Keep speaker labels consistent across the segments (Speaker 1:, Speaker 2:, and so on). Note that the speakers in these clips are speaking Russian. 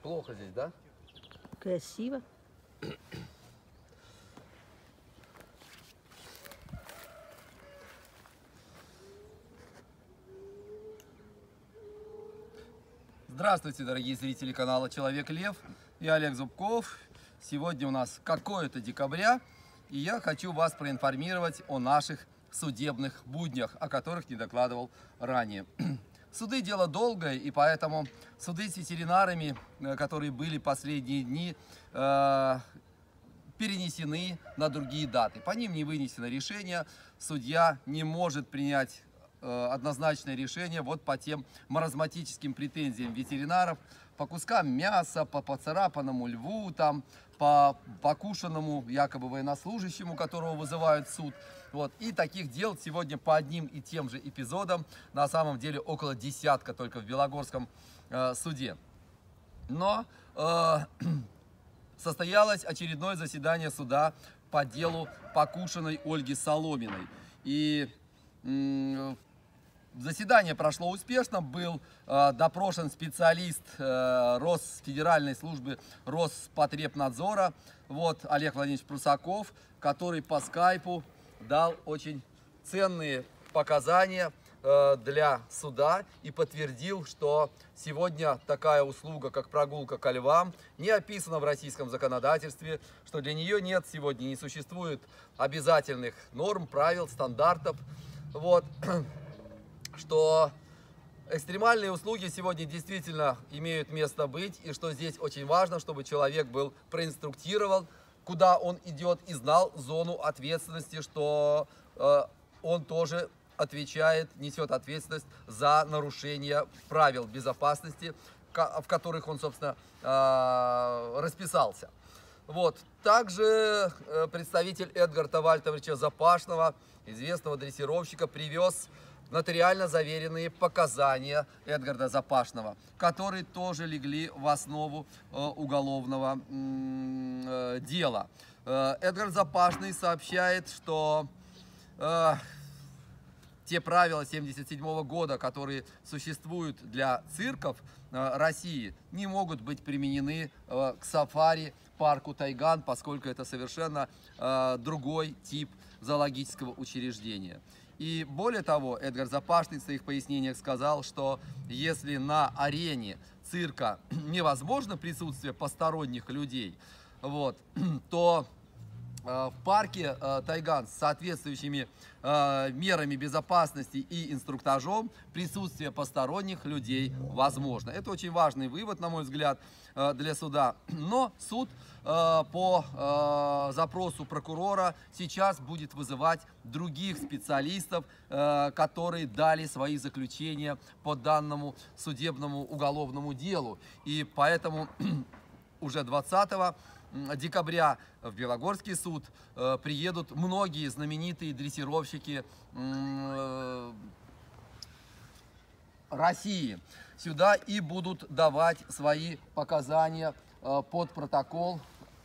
Speaker 1: Плохо здесь, да?
Speaker 2: Красиво.
Speaker 1: Здравствуйте, дорогие зрители канала Человек-Лев. Я Олег Зубков. Сегодня у нас какое-то декабря, и я хочу вас проинформировать о наших судебных буднях, о которых не докладывал ранее. Суды – дело долгое, и поэтому суды с ветеринарами, которые были последние дни, перенесены на другие даты. По ним не вынесено решение, судья не может принять однозначное решение вот по тем маразматическим претензиям ветеринаров, по кускам мяса, по поцарапанному льву, там, по покушенному якобы военнослужащему, которого вызывают в суд. Вот. И таких дел сегодня по одним и тем же эпизодам на самом деле около десятка только в Белогорском суде. Но состоялось очередное заседание суда по делу покушенной Ольги Соломиной. И заседание прошло успешно, был допрошен специалист Федеральной службы Роспотребнадзора, вот, Олег Владимирович Прусаков, который по скайпу дал очень ценные показания для суда и подтвердил, что сегодня такая услуга, как прогулка ко львам, не описана в российском законодательстве, что для нее нет сегодня, не существует обязательных норм, правил, стандартов, вот, что экстремальные услуги сегодня действительно имеют место быть, и что здесь очень важно, чтобы человек был проинструктирован, куда он идет, и знал зону ответственности, что он тоже несет ответственность за нарушение правил безопасности, в которых он, собственно, расписался. Вот. Также представитель Эдгарда Вальтовича Запашного, известного дрессировщика, привез нотариально заверенные показания Эдгарда Запашного, которые тоже легли в основу уголовного дела. Эдгард Запашный сообщает, что те правила 1977 года, которые существуют для цирков России, не могут быть применены к сафари-парку Тайган, поскольку это совершенно другой тип зоологического учреждения. И более того, Эдгард Запашный в своих пояснениях сказал, что если на арене цирка невозможно присутствие посторонних людей, вот, то в парке Тайган с соответствующими мерами безопасности и инструктажом присутствие посторонних людей возможно. Это очень важный вывод, на мой взгляд, для суда. Но суд по запросу прокурора сейчас будет вызывать других специалистов, которые дали свои заключения по данному судебному уголовному делу. И поэтому уже 20 декабря в Белогорский суд приедут многие знаменитые дрессировщики России сюда и будут давать свои показания под протокол.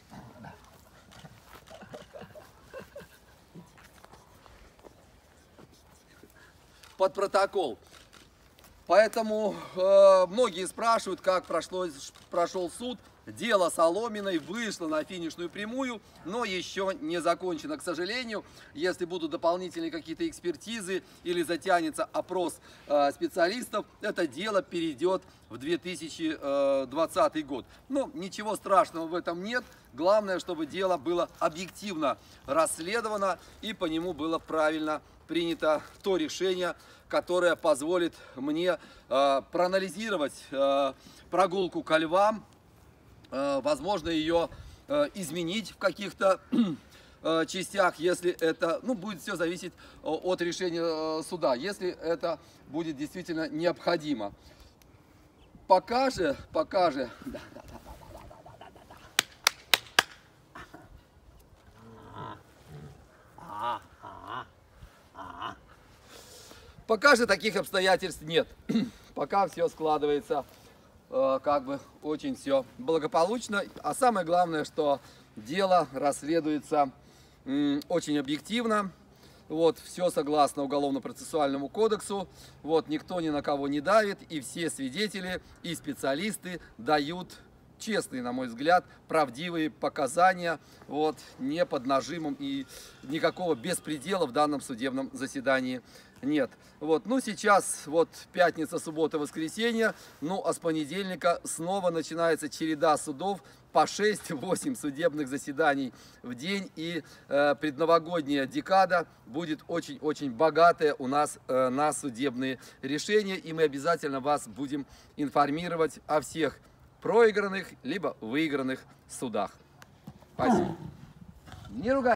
Speaker 1: Поэтому многие спрашивают, как прошел суд. Дело Соломиной вышло на финишную прямую, но еще не закончено. К сожалению, если будут дополнительные какие-то экспертизы или затянется опрос специалистов, это дело перейдет в 2020 год. Но ничего страшного в этом нет. Главное, чтобы дело было объективно расследовано и по нему было правильно принято то решение, которое позволит мне проанализировать прогулку ко львам, возможно, ее изменить в каких-то частях, если это, будет все зависеть от решения суда, если это будет действительно необходимо. Пока же, таких обстоятельств нет. Пока все складывается как бы очень все благополучно. А самое главное, что дело расследуется очень объективно. Вот, все согласно Уголовно-процессуальному кодексу. Вот, никто ни на кого не давит. И все свидетели и специалисты дают честные, на мой взгляд, правдивые показания, вот, не под нажимом, и никакого беспредела в данном судебном заседании нет. Вот, ну сейчас вот пятница, суббота, воскресенье, ну а с понедельника снова начинается череда судов, по 6-8 судебных заседаний в день, и предновогодняя декада будет очень-очень богатая у нас на судебные решения, и мы обязательно вас будем информировать о всех проигранных либо выигранных судах. Спасибо. Не ругайтесь.